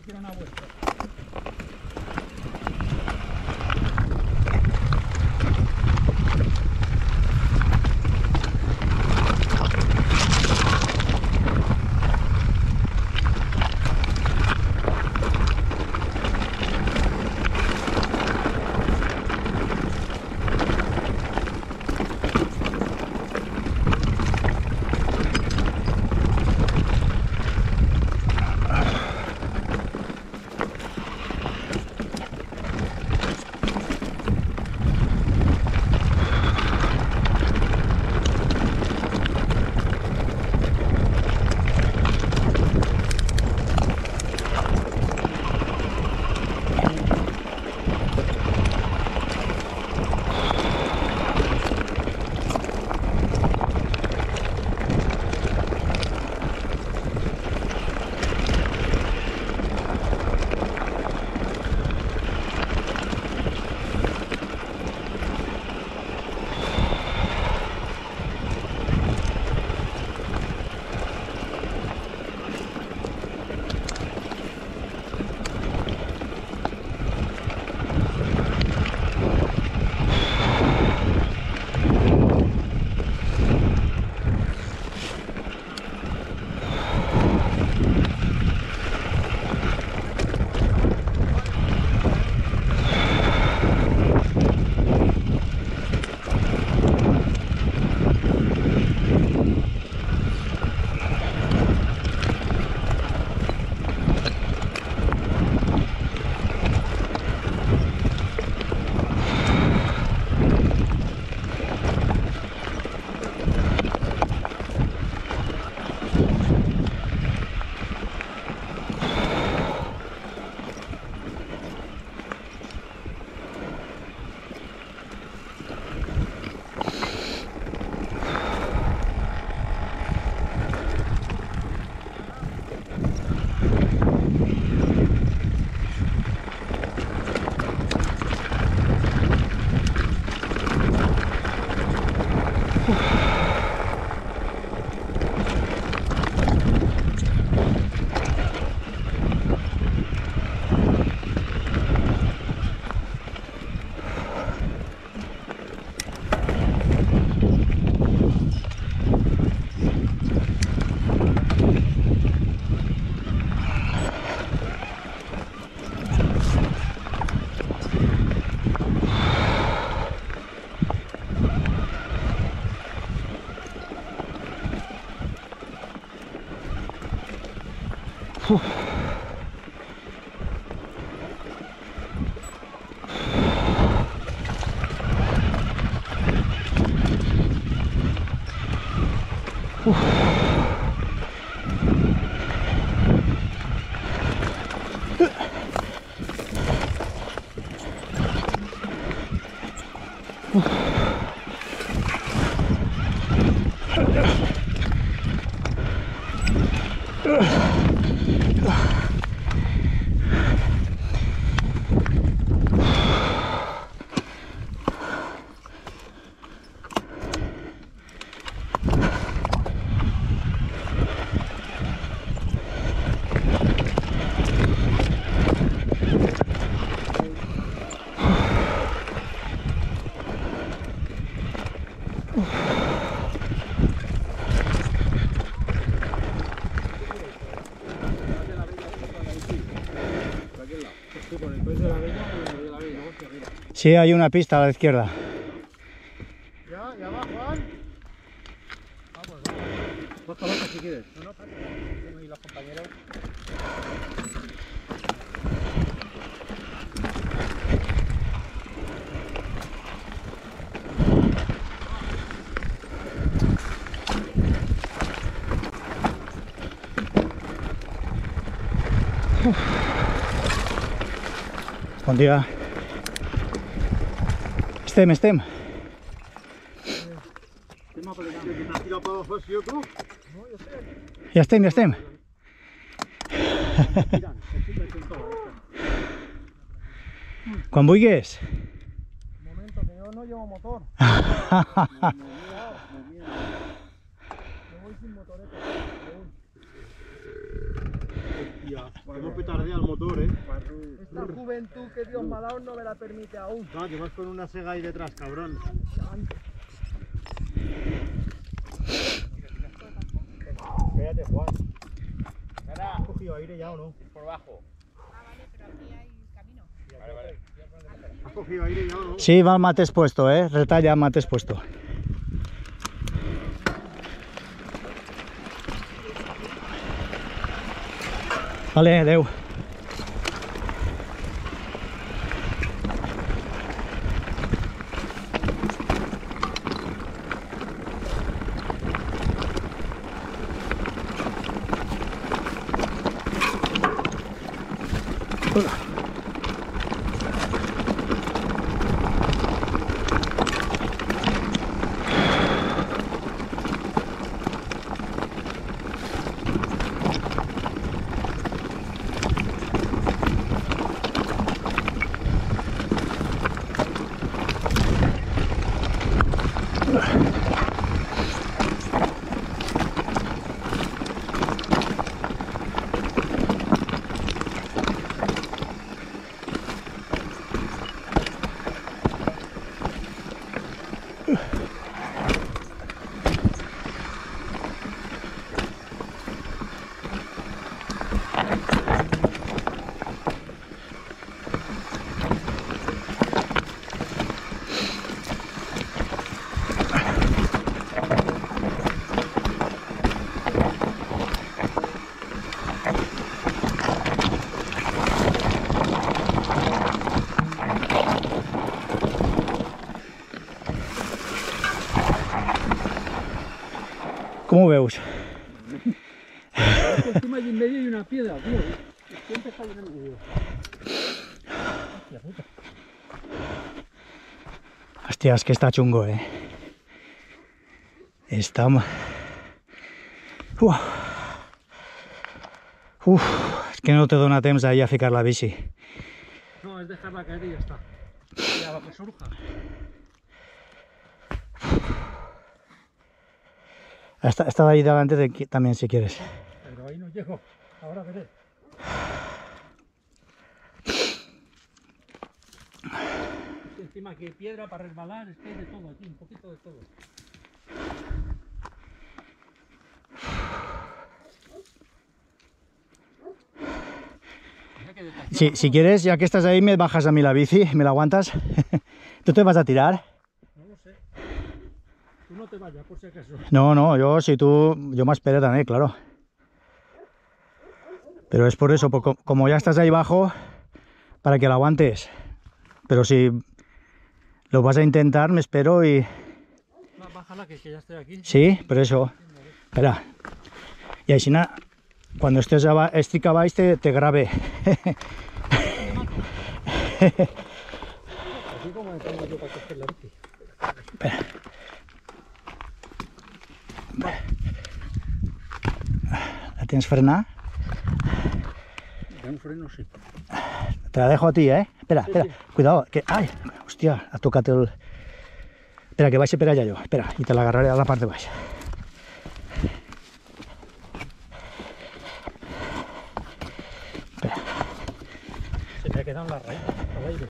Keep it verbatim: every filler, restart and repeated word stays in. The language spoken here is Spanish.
siquiera una vuelta. Uf. Uf. Uf. Sí, hay una pista a la izquierda. ¿Ya? ¿Ya va, Juan? Vamos, vamos. Baja, baja si quieres. No, no, pasa. Tengo ahí los compañeros. Bon dia. Estem, estem. Ja estem, ja estem. Quan vulguis. Un momento, que yo no llevo motor. Yo voy sin motoreta. Hostia, cómo petardea el motor, eh. Esta juventud que Dios me ha dado no me la permite aún. No, que vas con una sega ahí detrás, cabrón. Cállate, Juan. ¿Has cogido aire ya o no? Por bajo. Ah, vale, pero aquí hay camino. Vale, vale. ¿Has cogido aire ya o no? Sí, va el mates puesto, eh. Retalla mates puesto. Vale, adeu. ¿Cómo veus? Encima y en medio hay una piedra, tío. Siempre está llenando de Dios. Hostia, es que está chungo, eh. Está... Uf. Uf, es que no te dona temps ahí a ficar la bici. No, es dejarla caer y ya está. Ya va que surja. Esta, esta de ahí delante de aquí también, si quieres. Pero ahí no llego. Ahora veré. Encima que hay piedra para resbalar, es que hay de todo aquí, un poquito de todo. Si, si quieres, ya que estás ahí, me bajas a mí la bici, me la aguantas. ¿Tú te vas a tirar? No lo sé. Tú no te vayas, por si acaso. No, no, yo si tú, yo me espero también, claro. Pero es por eso, por, como ya estás ahí abajo, para que la aguantes. Pero si lo vas a intentar, me espero y... No, bájala, que, que ya estoy aquí. Sí, por eso. Espera. Y així, cuando estés aba, estic a baix, te, te grabe. Así como me pongo yo para coger la bici. Espera. ¿La tienes frenada? Ya un freno sí. Te la dejo a ti, ¿eh? Espera, Sí, espera. sí. Cuidado, que... ¡Ay! Hostia, ha tocado el... Espera, que vais a esperar ya yo. Espera, y te la agarraré a la parte de baix. Se me ha quedado en la raíz.